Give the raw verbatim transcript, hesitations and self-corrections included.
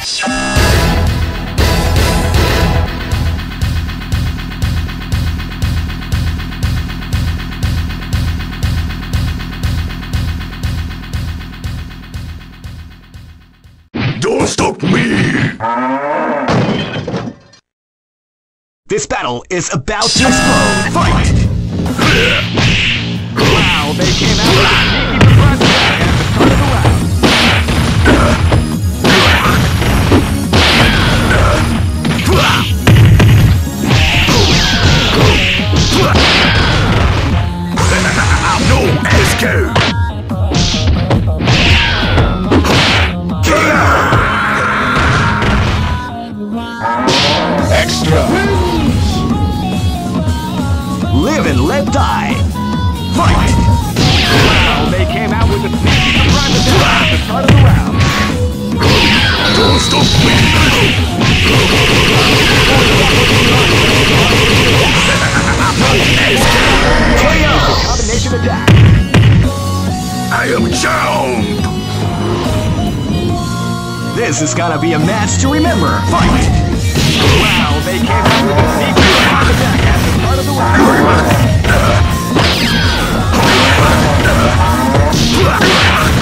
Don't stop me! This battle is about to explode! Fight! Wow, they came out with a sneaky surprise attack at the start of the round. No escape! Extra! Live and let die! Fight! Wow, they came out with a sneaky surprise attack at the start of the round. Don't stop me! K O! Combination attack! I am charmed! This is gonna be a match to remember! Fight! Wow, they came out with a sneaky surprise attack at the start of the round.